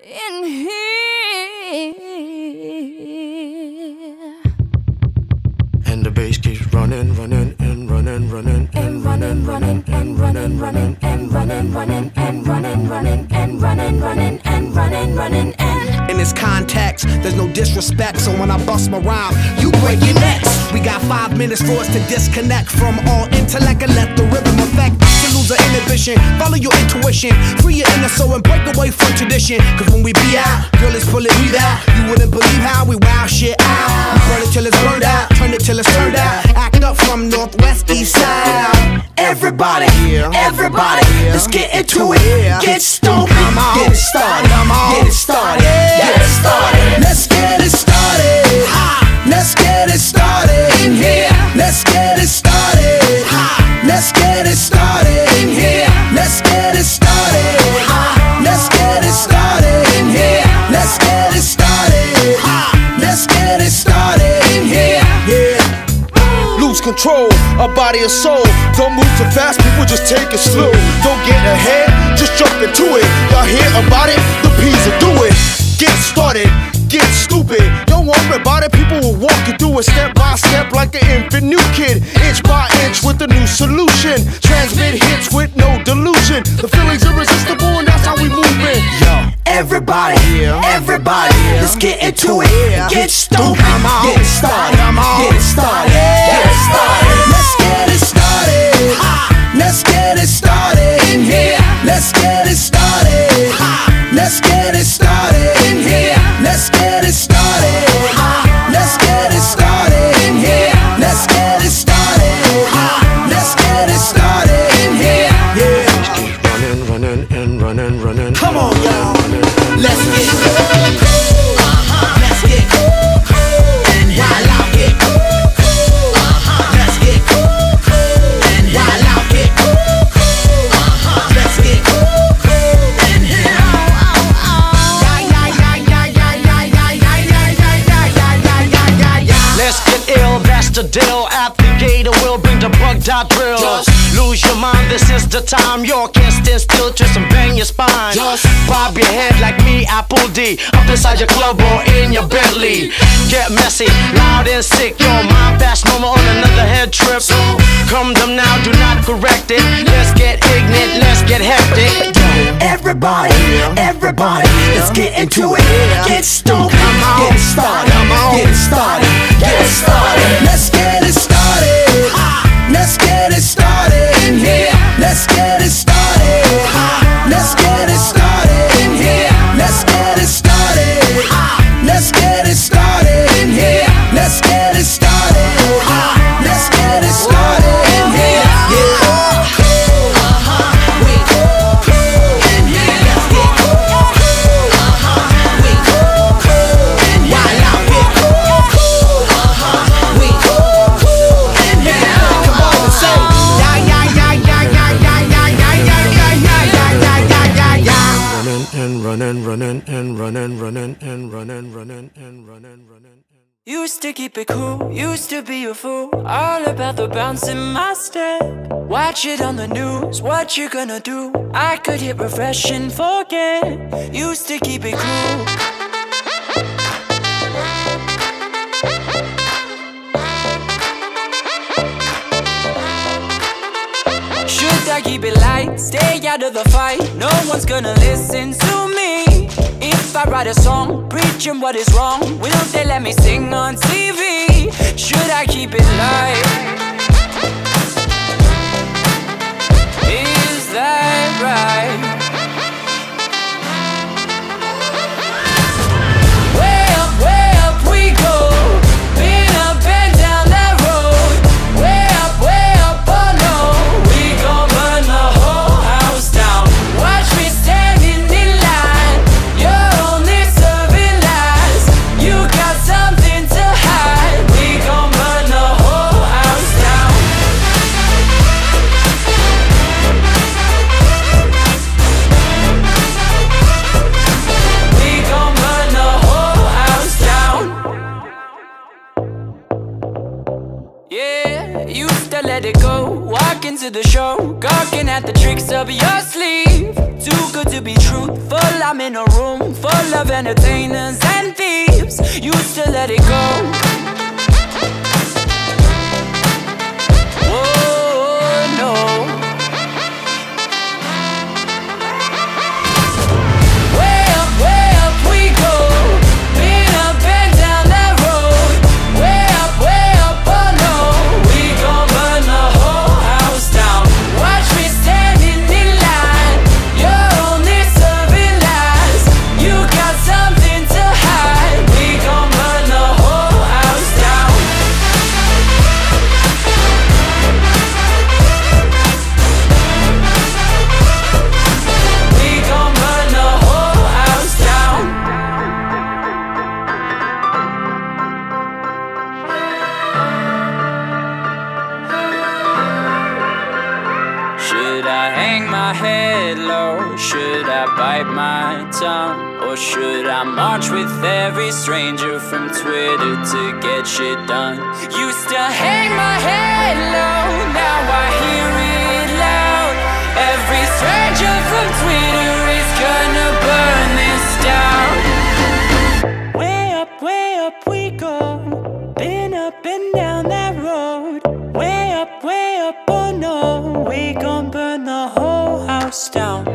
in here. And the bass keeps running, running, and running, running, and running, running, and running, running, and running, running, and running, running, and running, running, and running, running, and in this context, there's no disrespect, so when I bust my rhyme, you break your necks. We got 5 minutes for us to disconnect from all intellect and let the rhythm affect. To lose the inhibition, follow your intuition, free your inner soul and break away from tradition. Cause when we be out, girl, it's pulling me out. You wouldn't believe how we wow shit out. We burn it till it's burned out, turn it till it's turned out. Act up from northwest, east side. Everybody, everybody, let's get into it. Get stoned, get it started, get it started, get it started. Let's get it started. Let's get it started in here. Let's get it started. Let's get it started in here. Let's get it started. Let's get it started in here. Let's get it started. Let's get it started in here. Yeah. Lose control of body and soul. Don't move too fast, people just take it slow. Don't get ahead, just jump into it. Y'all hear about it? The P's will do it. Get started, get stupid. Don't worry about it, people will walk you through it step by step like an infant new kid. Inch by inch with a new solution. Transmit hits with no delusion. The feeling's irresistible and that's how we move it. Yo, everybody, everybody, let's get into it. Get stupid, get it started, get it started, get it started. Let's get it started. Let's get it started in here. Let's get it started. Let's get it started in here. Let's get it started. Let's get it started in here. Let's get it started. Let's get it started in here. Yeah. Keep running, running, and running, running. Come on, y'all. Let's get cool. Let's get cool. And while I get cool. Let's get cool. And while I get cool. Let's get cool. And let's get ill, that's the deal. At the gate, we'll bring the bug.drill. Lose your mind, this is the time. You can't stand still, twist and bang your spine. Bob your head like me, Apple D. Up inside your club or in your Bentley. Get messy, loud and sick. Your mind fast moment on another head trip. Come them now, do not correct it. Let's get ignorant, let's get hectic. everybody, everybody, let's get into it. Get stoked, get it started, get it started, get it started. Let's get it started. Let's get it started in here. Let's get it started. Let's get it started in here. Let's get it started. Let's get it started in here. Let's get it started. Let's get it started in here. Yeah. We cool in here. Let's get cool. We cool in here. While I get cool. We cool in here. Come on and say running. Used to keep it cool, used to be a fool, all about the bounce in my step. Watch it on the news, what you gonna do? I could hit refresh and forget. Used to keep it cool. Should I keep it light, stay out of the fight? No one's gonna listen to me. If I write a song, preaching what is wrong, will they let me sing on TV? Should I keep it light? Is that right? Way up we go. Been up and down that road. Way up, oh no. We gon' burn the whole house down. Watch me standing in line. You're only serving lies. You got something to hide. We gon' burn the whole house down. We gon' burn the whole house down. Yeah, used to let it go. Walk into the show, gawking at the tricks up your sleeve. too good to be truthful. I'm in a room full of entertainers and thieves. Used to let it go. Oh no. Way up we go. Been up and down that road. Way up, oh no. We gon' burn the whole house down. Watch me standing in line. You're only serving lies. You got something to hide. We gon' burn the whole house down. We gon' burn the whole house down. Should I hang my head low? Should I bite my tongue? Or should I march with every stranger from Twitter to get shit done? Used to hang my head low, now I hear it loud. Every stranger from Twitter is gonna burn this down. Way up we go. Been up and down that road. Way up, oh no. We gon' burn the whole house down.